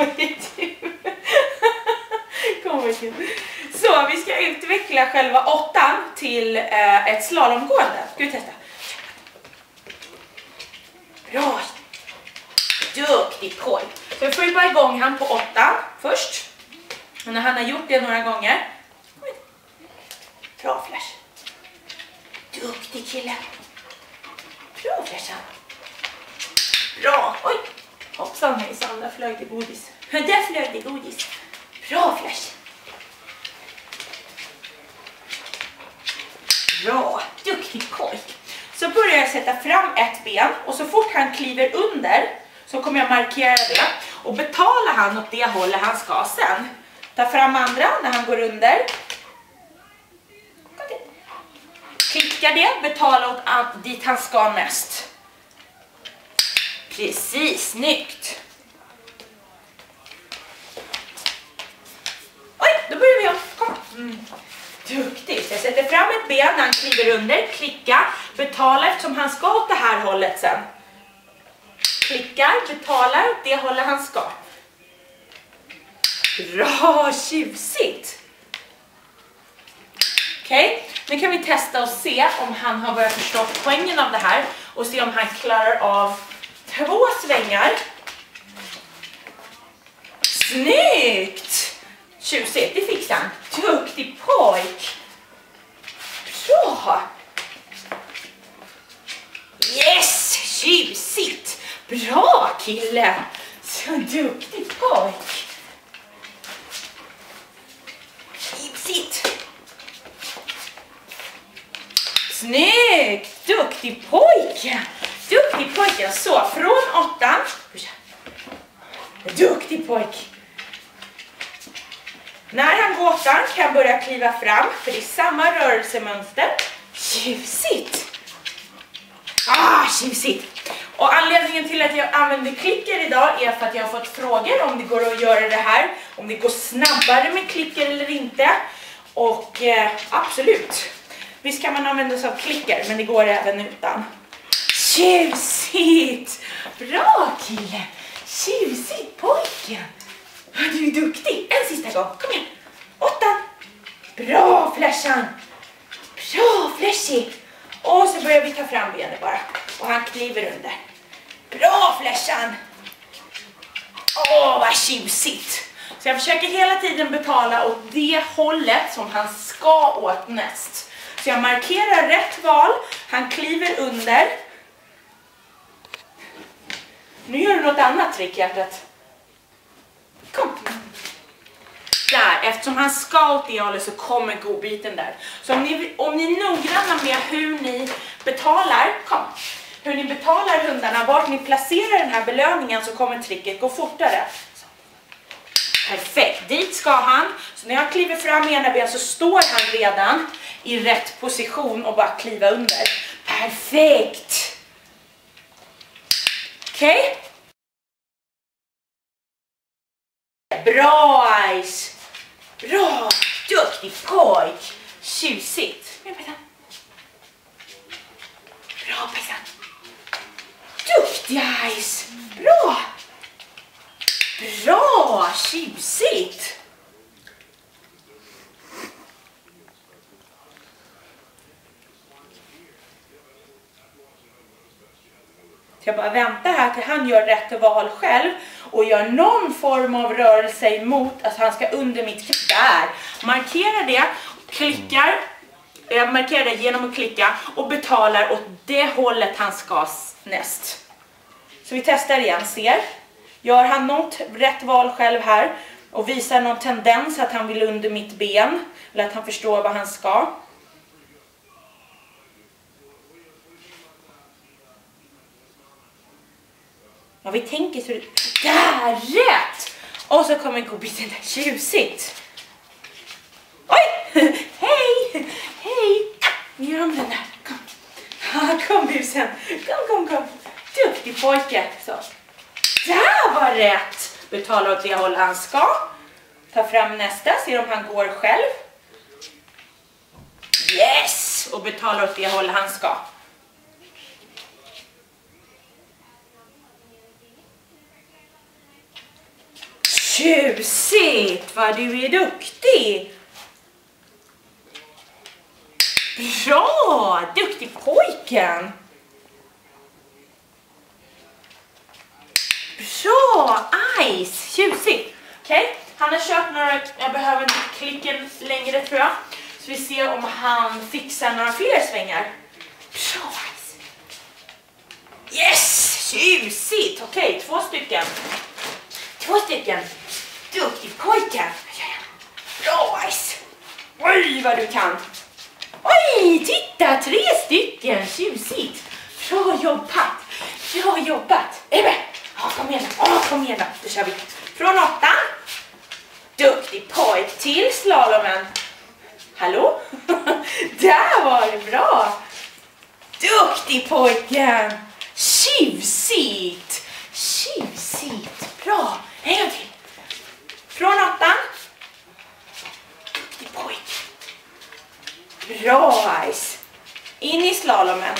Så vi ska utveckla själva 8 till ett slalomgående. Ska vi testa? Bra! Duktig pojk! Så vi får ju bara igång han på 8 först. Och när han har gjort det några gånger. Bra Flash! Duktig kille! Bra Flash! Bra! Oj! Hoppsan hejsan, där flög det godis. Där flög det godis. Bra Flash! Bra! Duktig pojk! Så börjar jag sätta fram ett ben och så fort han kliver under så kommer jag markera det och betala han åt det hållet han ska sen. Ta fram andra när han går under. Klicka det, betala åt dit han ska mest. Precis, snyggt. Oj, då börjar vi om. Kom. Duktigt. Jag sätter fram ett ben när han kliver under. Klicka, betala eftersom han ska åt det här hållet sen. Klickar, betalar åt det hållet han ska. Bra, tjusigt. Okej, nu kan vi testa och se om han har börjat förstå poängen av det här. Och se om han klarar av 2 svängar. Snyggt! Tjusigt, det fixar han. Duktig pojk. Bra! Yes, tjusigt. Bra kille. Så duktig pojk. Tjusigt. Snyggt. Duktig pojke. Duktig pojke. Så, från 8. Duktig pojk. När han går 8 kan jag börja kliva fram. För det är samma rörelsemönster. Tjusigt. Tjusigt. Och anledningen till att jag använder klicker idag är för att jag har fått frågor om det går att göra det här. Om det går snabbare med klicker eller inte. Och absolut. Visst kan man använda sig av klicker, men det går även utan. Tjusigt! Bra kille! Tjusigt pojken! Du är duktig. En sista gång. Kom igen. 8. Bra Flashan! Bra Flashy! Och så börjar vi ta fram benet bara. Och han kliver under. Bra Flashan! Vad tjusigt! Så jag försöker hela tiden betala åt det hållet som han ska åt näst. Så jag markerar rätt val. Han kliver under. Nu gör du något annat trick, hjärtat. Kom. Där, eftersom han ska åt det hållet så kommer godbiten där. Så om ni är noggranna med hur ni betalar, hur ni betalar hundarna, vart ni placerar den här belöningen så kommer tricket gå fortare. Så. Perfekt, dit ska han. Så när jag kliver fram med ena ben så står han redan i rätt position och bara kliva under. Perfekt! Okej? Bra Ice! Bra! Duktig pojk! Tjusigt! Bra Pajsan! Duktig Ice! Bra! Bra! Tjusigt! Jag bara väntar här till han gör rätt val själv och gör någon form av rörelse emot, alltså han ska under mitt klick. Där, markera det, klickar, jag markerar det genom att klicka och betalar åt det hållet han ska näst. Så vi testar igen, ser. Gör han något rätt val själv här och visar någon tendens att han vill under mitt ben eller att han förstår vad han ska. Ja, vi tänker så. Där, rätt! Och så kommer godbiten där, tjusigt. Oj! Hej! Hej! Nu gör de den där. Kom. Kom busen. Kom. Duktig pojke. Så. Där var rätt! Betala åt det håll han ska. Ta fram nästa, se om han går själv. Yes! Och betala åt det håll han ska. Tjusigt, vad du är duktig. Bra, duktig pojken. Bra, Ice, tjusigt. Okej, han har kört några, jag behöver inte klicken längre tror jag. Så vi ser om han fixar några fler svängar. Bra, Ice. Yes, tjusigt. Okej, 2 stycken. 2 stycken. Duktig pojke. Bra, Ice. Oj, vad du kan. Oj, titta, 3 stycken. Tjusigt. Bra jobbat. Bra jobbat. Är du med? Ja, kom igen. Kom igen då. Då kör vi. Från 8. Duktig pojk till slalomen. Hallå? Där var det bra. Duktig pojken. Tjusigt. Tjusigt. Bra. En gång till. Från 8. Duktig pojk. Bra, Ice. In i slalomen.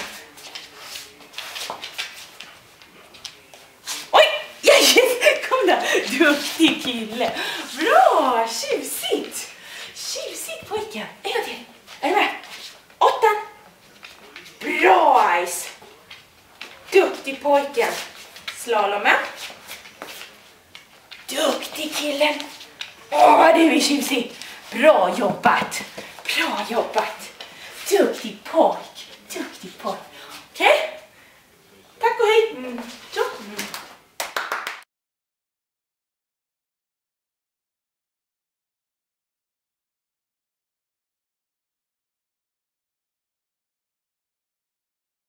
Oj, kom där. Duktig kille. Bra, tjusigt. Tjusigt pojken. En gång till. Är du med? 8. Bra, Ice. Duktig pojken. Slalomen. Duktig killen. Åh, du är tjusig. Bra jobbat. Bra jobbat. Duktig pojk. Duktig pojk.